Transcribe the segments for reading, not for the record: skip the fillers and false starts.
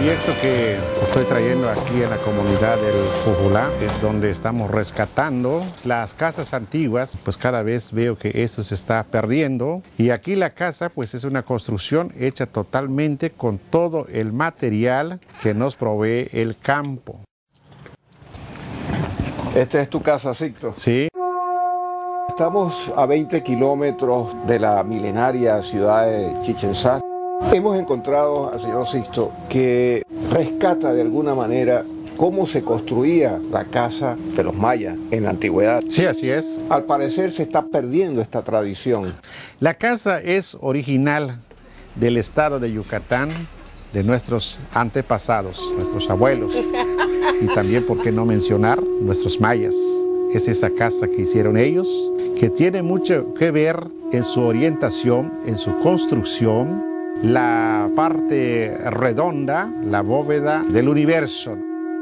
proyecto que estoy trayendo aquí en la comunidad del Jujulá es donde estamos rescatando las casas antiguas. Pues cada vez veo que esto se está perdiendo. Y aquí la casa pues es una construcción hecha totalmente con todo el material que nos provee el campo. ¿Esta es tu casa, Sixto? Sí. Estamos a 20 kilómetros de la milenaria ciudad de Chichén Itzá. Hemos encontrado al señor Sixto que rescata de alguna manera cómo se construía la casa de los mayas en la antigüedad. Sí, así es. Al parecer se está perdiendo esta tradición. La casa es original del estado de Yucatán, de nuestros antepasados, nuestros abuelos, y también, por qué no mencionar, nuestros mayas. Es esa casa que hicieron ellos, que tiene mucho que ver en su orientación, en su construcción, la parte redonda, la bóveda del universo.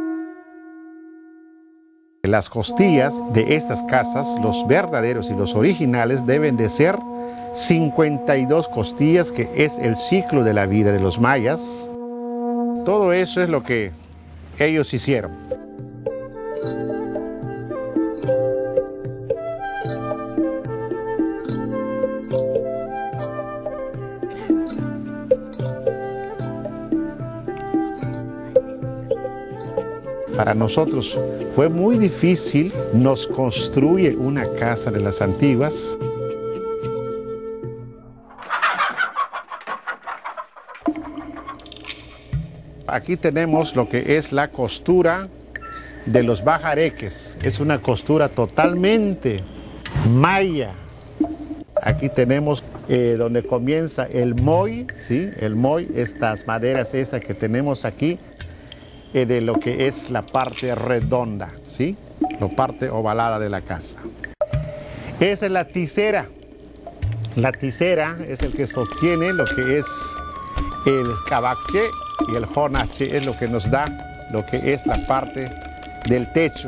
Las costillas de estas casas, los verdaderos y los originales, deben de ser 52 costillas, que es el ciclo de la vida de los mayas. Todo eso es lo que ellos hicieron. Para nosotros fue muy difícil, nos construye una casa de las antiguas. Aquí tenemos lo que es la costura de los bajareques. Es una costura totalmente maya. Aquí tenemos donde comienza el moy, ¿sí? El moy, estas maderas esas que tenemos aquí, de lo que es la parte redonda, ¿sí? La parte ovalada de la casa. Esa es la tisera. La tisera es el que sostiene lo que es el cabache, y el jonache es lo que nos da lo que es la parte del techo.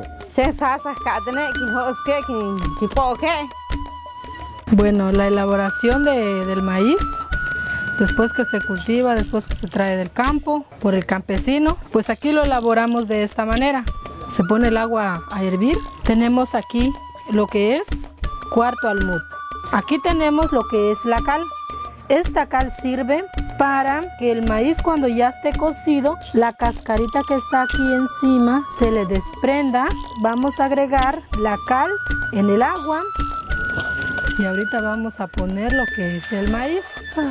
Bueno, la elaboración del maíz, después que se cultiva, después que se trae del campo por el campesino, pues aquí lo elaboramos de esta manera. Se pone el agua a hervir. Tenemos aquí lo que es cuarto almud. Aquí tenemos lo que es la cal. Esta cal sirve para que el maíz, cuando ya esté cocido, la cascarita que está aquí encima se le desprenda. Vamos a agregar la cal en el agua y ahorita vamos a poner lo que es el maíz.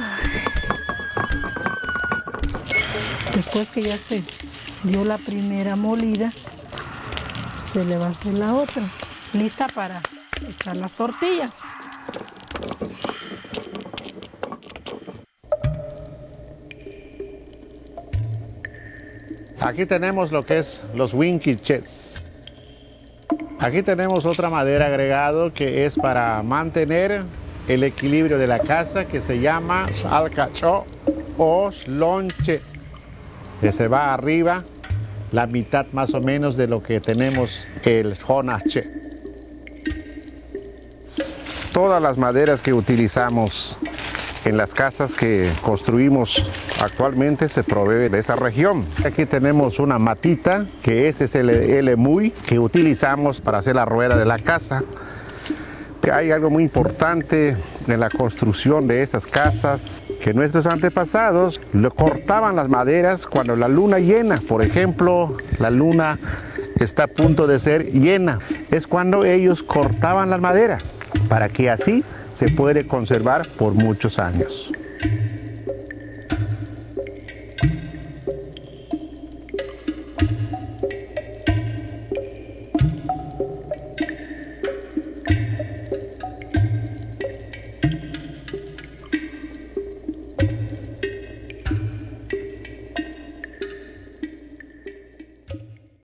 Después que ya se dio la primera molida, se le va a hacer la otra, lista para echar las tortillas. Aquí tenemos lo que es los winquiches. Aquí tenemos otra madera agregado que es para mantener el equilibrio de la casa, que se llama alcacho o slonche, que se va arriba la mitad más o menos de lo que tenemos el jonache. Todas las maderas que utilizamos en las casas que construimos actualmente se provee de esa región. Aquí tenemos una matita, que ese es el elemuy que utilizamos para hacer la rueda de la casa. Hay algo muy importante en la construcción de estas casas, que nuestros antepasados cortaban las maderas cuando la luna llena. Por ejemplo, la luna está a punto de ser llena. Es cuando ellos cortaban las maderas, para que así se puede conservar por muchos años.